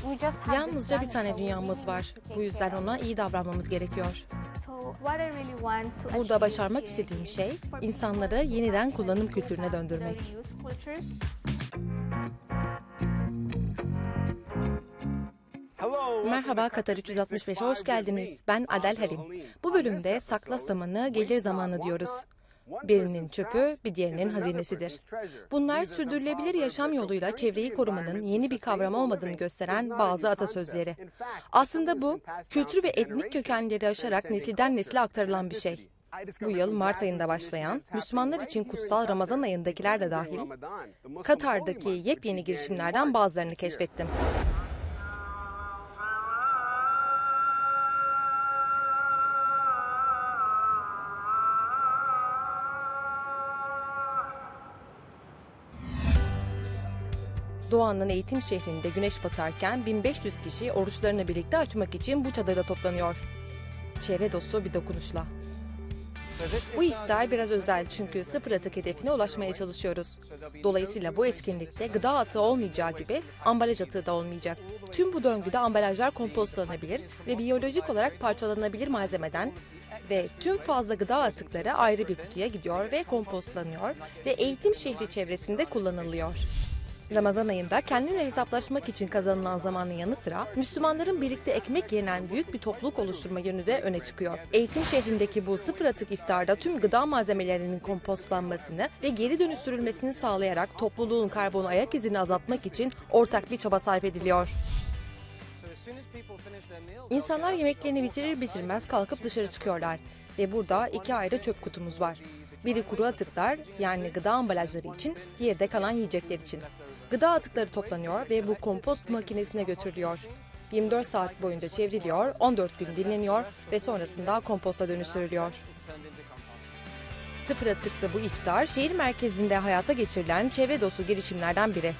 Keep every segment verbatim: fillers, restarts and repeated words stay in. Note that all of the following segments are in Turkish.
Yalnızca bir tane dünyamız var. Bu yüzden ona iyi davranmamız gerekiyor. Burada başarmak istediğim şey, insanları yeniden kullanım kültürüne döndürmek. Merhaba Katar üç yüz altmış beşe hoş geldiniz. Ben Adel Halim. Bu bölümde sakla samanı, gelir zamanı diyoruz. Birinin çöpü, bir diğerinin hazinesidir. Bunlar sürdürülebilir yaşam yoluyla çevreyi korumanın yeni bir kavram olmadığını gösteren bazı atasözleri. Aslında bu, kültür ve etnik kökenleri aşarak nesilden nesile aktarılan bir şey. Bu yıl Mart ayında başlayan, Müslümanlar için kutsal Ramazan ayındakiler de dahil, Katar'daki yepyeni girişimlerden bazılarını keşfettim. Doğan'ın eğitim şehrinde güneş batarken bin beş yüz kişi oruçlarını birlikte açmak için bu çadırda toplanıyor. Çevre dostu bir dokunuşla. Bu iftar biraz özel çünkü sıfır atık hedefine ulaşmaya çalışıyoruz. Dolayısıyla bu etkinlikte gıda atığı olmayacağı gibi ambalaj atığı da olmayacak. Tüm bu döngüde ambalajlar kompostlanabilir ve biyolojik olarak parçalanabilir malzemeden ve tüm fazla gıda atıkları ayrı bir kutuya gidiyor ve kompostlanıyor ve eğitim şehri çevresinde kullanılıyor. Ramazan ayında kendine hesaplaşmak için kazanılan zamanın yanı sıra Müslümanların birlikte ekmek yenen büyük bir topluluk oluşturma yönü de öne çıkıyor. Eğitim şehrindeki bu sıfır atık iftarda tüm gıda malzemelerinin kompostlanmasını ve geri dönüştürülmesini sağlayarak topluluğun karbon ayak izini azaltmak için ortak bir çaba sarf ediliyor. İnsanlar yemeklerini bitirir bitirmez kalkıp dışarı çıkıyorlar ve burada iki ayrı çöp kutumuz var. Biri kuru atıklar yani gıda ambalajları için, diğeri de kalan yiyecekler için. Gıda atıkları toplanıyor ve bu kompost makinesine götürülüyor. yirmi dört saat boyunca çevriliyor, on dört gün dinleniyor ve sonrasında komposta dönüştürülüyor. Sıfır atıklı bu iftar, şehir merkezinde hayata geçirilen çevre dostu girişimlerden biri.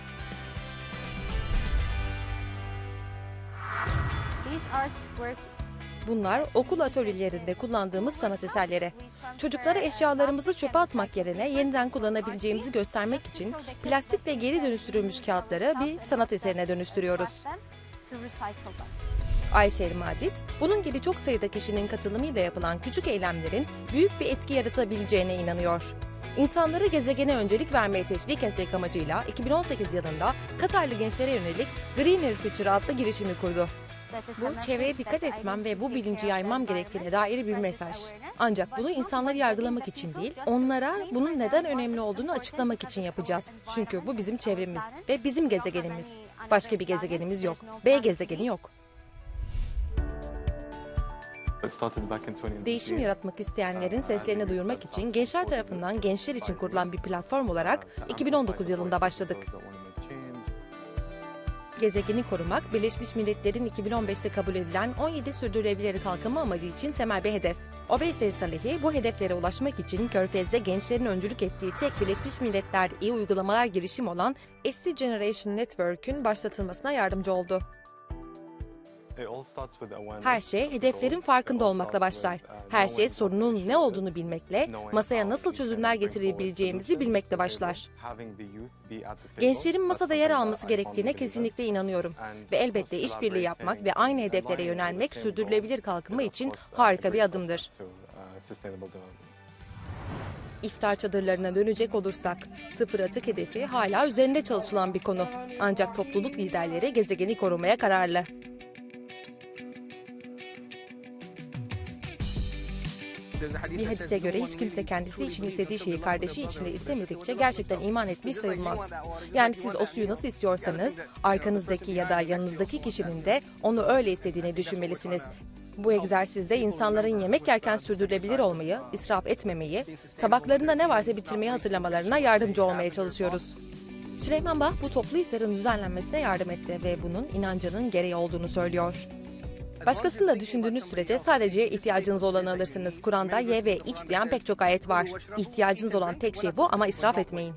Bunlar okul atölyelerinde kullandığımız sanat eserleri. Çocuklara eşyalarımızı çöpe atmak yerine yeniden kullanabileceğimizi göstermek için plastik ve geri dönüştürülmüş kağıtları bir sanat eserine dönüştürüyoruz. Ayşe Madit, bunun gibi çok sayıda kişinin katılımıyla yapılan küçük eylemlerin büyük bir etki yaratabileceğine inanıyor. İnsanları gezegene öncelik vermeye teşvik etmek amacıyla iki bin on sekiz yılında Katarlı gençlere yönelik Greener Future adlı girişimi kurdu. Bu, çevreye dikkat etmem ve bu bilinci yaymam gerektiğine dair bir mesaj. Ancak bunu insanları yargılamak için değil, onlara bunun neden önemli olduğunu açıklamak için yapacağız. Çünkü bu bizim çevremiz ve bizim gezegenimiz. Başka bir gezegenimiz yok. B gezegeni yok. Değişim yaratmak isteyenlerin seslerini duyurmak için gençler tarafından gençler için kurulan bir platform olarak iki bin on dokuz yılında başladık. Gezegeni korumak, Birleşmiş Milletler'in iki bin on beşte kabul edilen on yedi sürdürülebilir kalkınma amacı için temel bir hedef. Oveysel Salehi, bu hedeflere ulaşmak için Körfez'de gençlerin öncülük ettiği tek Birleşmiş Milletler iyi uygulamalar girişimi olan S D Generation Network'ün başlatılmasına yardımcı oldu. Her şey hedeflerin farkında olmakla başlar. Her şey sorunun ne olduğunu bilmekle, masaya nasıl çözümler getirebileceğimizi bilmekle başlar. Gençlerin masada yer alması gerektiğine kesinlikle inanıyorum. Ve elbette işbirliği yapmak ve aynı hedeflere yönelmek sürdürülebilir kalkınma için harika bir adımdır. İftar çadırlarına dönecek olursak, sıfır atık hedefi hala üzerinde çalışılan bir konu. Ancak topluluk liderleri gezegeni korumaya kararlı. Bir hadise göre hiç kimse kendisi için istediği şeyi kardeşi için de istemedikçe gerçekten iman etmiş sayılmaz. Yani siz o suyu nasıl istiyorsanız, arkanızdaki ya da yanınızdaki kişinin de onu öyle istediğini düşünmelisiniz. Bu egzersizde insanların yemek yerken sürdürülebilir olmayı, israf etmemeyi, tabaklarında ne varsa bitirmeyi hatırlamalarına yardımcı olmaya çalışıyoruz. Süleyman Bah bu toplu iftarın düzenlenmesine yardım etti ve bunun inancının gereği olduğunu söylüyor. Başkasını da düşündüğünüz sürece sadece ihtiyacınız olanı alırsınız. Kur'an'da ye ve iç diyen pek çok ayet var. İhtiyacınız olan tek şey bu ama israf etmeyin.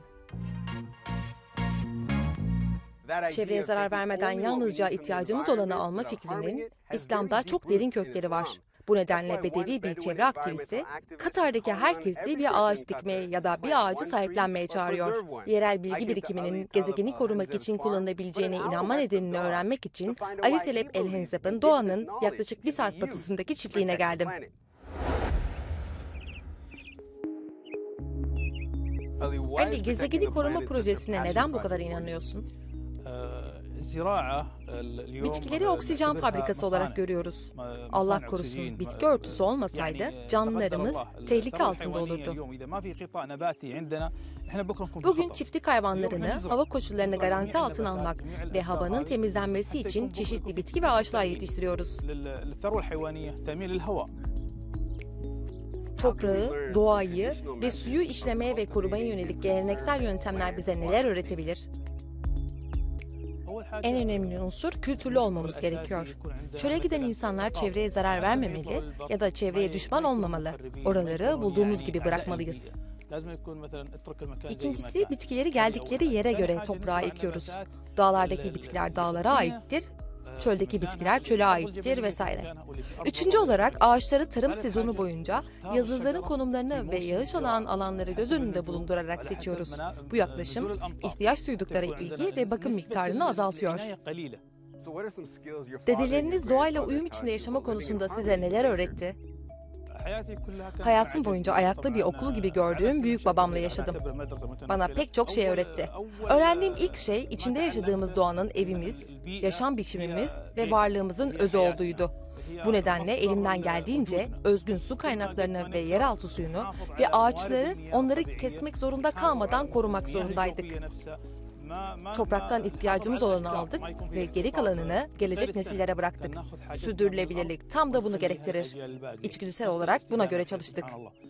Çevreye zarar vermeden yalnızca ihtiyacımız olanı alma fikrinin İslam'da çok derin kökleri var. Bu nedenle Bedevi bir çevre aktivisti, Katar'daki herkesi bir ağaç dikmeye ya da bir ağacı sahiplenmeye çağırıyor. Yerel bilgi birikiminin gezegeni korumak için kullanılabileceğine inanma nedenini öğrenmek için Ali Talep El Hensab'ın doğanın yaklaşık bir saat batısındaki çiftliğine geldim. Ali, gezegeni koruma projesine neden bu kadar inanıyorsun? Bitkileri oksijen fabrikası olarak görüyoruz. Allah korusun, bitki örtüsü olmasaydı canlılarımız tehlike altında olurdu. Bugün çiftlik hayvanlarını, hava koşullarını garanti altına almak ve havanın temizlenmesi için çeşitli bitki ve ağaçlar yetiştiriyoruz. Toprağı, doğayı ve suyu işlemeye ve korumaya yönelik geleneksel yöntemler bize neler öğretebilir? En önemli unsur kültürlü olmamız gerekiyor. Çöle giden insanlar çevreye zarar vermemeli ya da çevreye düşman olmamalı. Oraları bulduğumuz gibi bırakmalıyız. İkincisi, bitkileri geldikleri yere göre toprağa ekiyoruz. Dağlardaki bitkiler dağlara aittir, çöldeki bitkiler çöle aittir vesaire. Üçüncü olarak ağaçları tarım sezonu boyunca yıldızların konumlarını ve yağış alan alanları göz önünde bulundurarak seçiyoruz. Bu yaklaşım ihtiyaç duydukları ilgi ve bakım miktarını azaltıyor. Dedeleriniz doğayla uyum içinde yaşama konusunda size neler öğretti? Hayatım boyunca ayaklı bir okul gibi gördüğüm büyük babamla yaşadım. Bana pek çok şey öğretti. Öğrendiğim ilk şey içinde yaşadığımız doğanın evimiz, yaşam biçimimiz ve varlığımızın özü olduğuydu. Bu nedenle elimden geldiğince özgün su kaynaklarını ve yeraltı suyunu ve ağaçları onları kesmek zorunda kalmadan korumak zorundaydık. Topraktan ihtiyacımız olanı aldık ve geri kalanını gelecek nesillere bıraktık. Sürdürülebilirlik tam da bunu gerektirir. İçgüdüsel olarak buna göre çalıştık.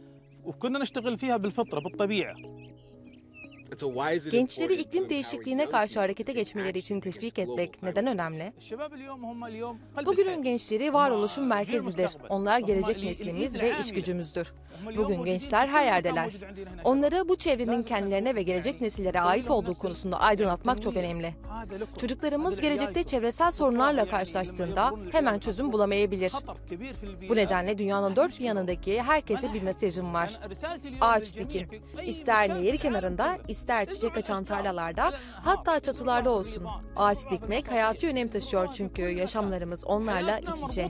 Gençleri iklim değişikliğine karşı harekete geçmeleri için teşvik etmek neden önemli? Bugünün gençleri varoluşun merkezidir. Onlar gelecek neslimiz ve iş gücümüzdür. Bugün gençler her yerdeler. Onları bu çevrenin kendilerine ve gelecek nesillere ait olduğu konusunda aydınlatmak çok önemli. Çocuklarımız gelecekte çevresel sorunlarla karşılaştığında hemen çözüm bulamayabilir. Bu nedenle dünyanın dört bir yanındaki herkese bir mesajım var. Ağaç dikin. İster nehir kenarında, ister çiçek açan tarlalarda, hatta çatılarda olsun. Ağaç dikmek hayati önem taşıyor çünkü yaşamlarımız onlarla iç içe.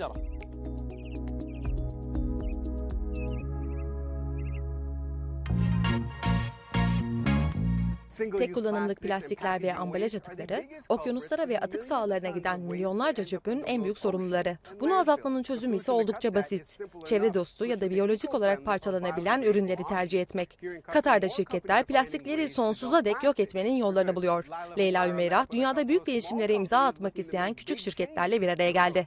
Tek kullanımlık plastikler ve ambalaj atıkları, okyanuslara ve atık sahalarına giden milyonlarca çöpün en büyük sorumluları. Bunu azaltmanın çözümü ise oldukça basit. Çevre dostu ya da biyolojik olarak parçalanabilen ürünleri tercih etmek. Katar'da şirketler plastikleri sonsuza dek yok etmenin yollarını buluyor. Leyla Ümeyra, dünyada büyük değişimlere imza atmak isteyen küçük şirketlerle bir araya geldi.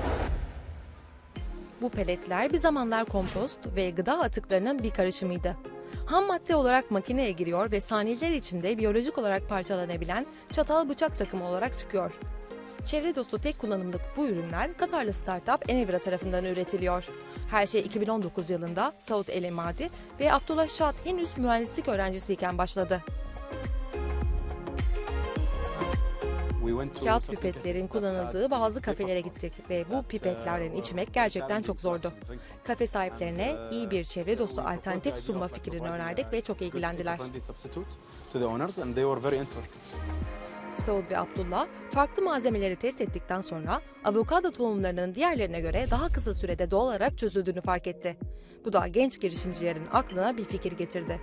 Bu peletler bir zamanlar kompost ve gıda atıklarının bir karışımıydı. Ham madde olarak makineye giriyor ve saniyeler içinde biyolojik olarak parçalanabilen çatal bıçak takımı olarak çıkıyor. Çevre dostu tek kullanımlık bu ürünler Katarlı startup Enevra tarafından üretiliyor. Her şey iki bin on dokuz yılında Saud El Emadi ve Abdullah Şahat henüz mühendislik öğrencisiyken başladı. Kağıt pipetlerin kullanıldığı bazı kafelere gittik ve bu pipetlerden içmek gerçekten çok zordu. Kafe sahiplerine iyi bir çevre dostu alternatif sunma fikrini önerdik ve çok ilgilendiler. Saud ve Abdullah farklı malzemeleri test ettikten sonra avokado tohumlarının diğerlerine göre daha kısa sürede doğal olarak çözüldüğünü fark etti. Bu da genç girişimcilerin aklına bir fikir getirdi.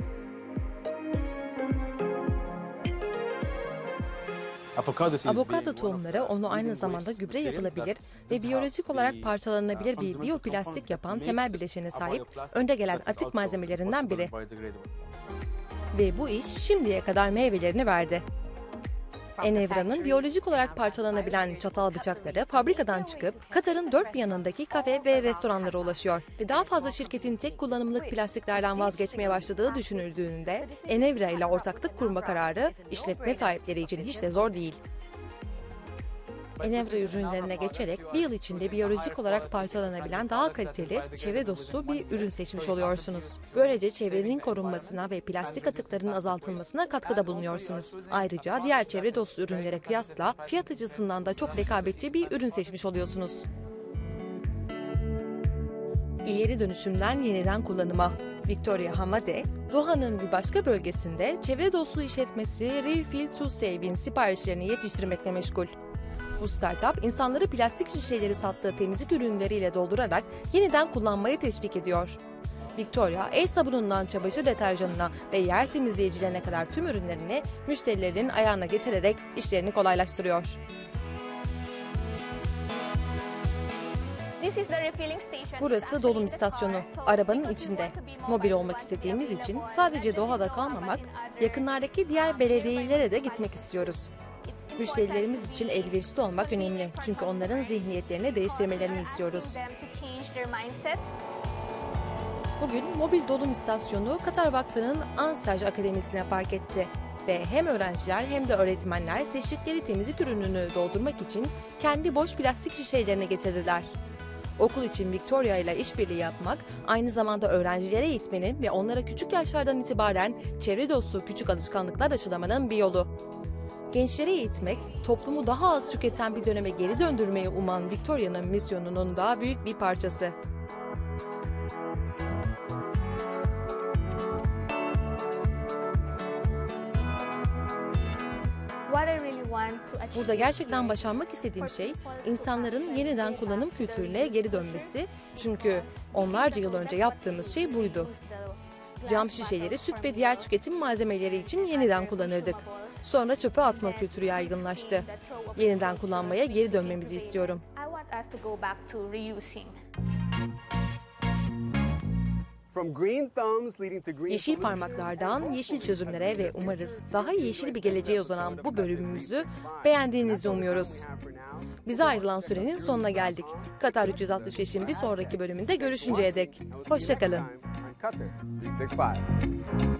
Avokado tohumları onu aynı zamanda gübre yapılabilir ve biyolojik olarak parçalanabilir bir biyoplastik yapan temel bileşene sahip önde gelen atık malzemelerinden biri. Ve bu iş şimdiye kadar meyvelerini verdi. Enevra'nın biyolojik olarak parçalanabilen çatal bıçakları fabrikadan çıkıp Katar'ın dört bir yanındaki kafe ve restoranlara ulaşıyor. Ve daha fazla şirketin tek kullanımlık plastiklerden vazgeçmeye başladığı düşünüldüğünde Enevra ile ortaklık kurma kararı işletme sahipleri için hiç de zor değil. Enevra ürünlerine geçerek bir yıl içinde biyolojik olarak parçalanabilen daha kaliteli, çevre dostu bir ürün seçmiş oluyorsunuz. Böylece çevrenin korunmasına ve plastik atıklarının azaltılmasına katkıda bulunuyorsunuz. Ayrıca diğer çevre dostu ürünlere kıyasla fiyat açısından da çok rekabetçi bir ürün seçmiş oluyorsunuz. İleri dönüşümden yeniden kullanıma. Victoria Hamade, Doha'nın bir başka bölgesinde çevre dostu işletmesi Refill to Save'in siparişlerini yetiştirmekle meşgul. Bu startup, insanları plastik şişeleri sattığı temizlik ürünleriyle doldurarak yeniden kullanmayı teşvik ediyor. Victoria, el sabunundan çamaşır deterjanına ve yer temizleyicilerine kadar tüm ürünlerini müşterilerin ayağına getirerek işlerini kolaylaştırıyor. Burası dolum istasyonu. Arabanın içinde. Mobil olmak istediğimiz için sadece Doha'da kalmamak, yakınlardaki diğer belediyelere de gitmek istiyoruz. Müşterilerimiz için elverişli olmak önemli. Çünkü onların zihniyetlerini değiştirmelerini istiyoruz. Bugün mobil dolum istasyonu Katar Vakfı'nın Ansaj Akademisi'ne park etti. Ve hem öğrenciler hem de öğretmenler seçtikleri temizlik ürününü doldurmak için kendi boş plastik şişelerini getirdiler. Okul için Victoria ile işbirliği yapmak, aynı zamanda öğrencilere eğitmenin ve onlara küçük yaşlardan itibaren çevre dostu küçük alışkanlıklar aşılamanın bir yolu. Gençleri eğitmek, toplumu daha az tüketen bir döneme geri döndürmeyi uman Victoria'nın misyonunun daha büyük bir parçası. Burada gerçekten başarmak istediğim şey, insanların yeniden kullanım kültürüne geri dönmesi. Çünkü onlarca yıl önce yaptığımız şey buydu. Cam şişeleri süt ve diğer tüketim malzemeleri için yeniden kullanırdık. Sonra çöpe atma kültürü yaygınlaştı. Yeniden kullanmaya geri dönmemizi istiyorum. Yeşil parmaklardan yeşil çözümlere ve umarız daha yeşil bir geleceğe uzanan bu bölümümüzü beğendiğinizi umuyoruz. Bize ayrılan sürenin sonuna geldik. Katar üç yüz altmış beş'in bir sonraki bölümünde görüşünceye dek. Hoşça kalın.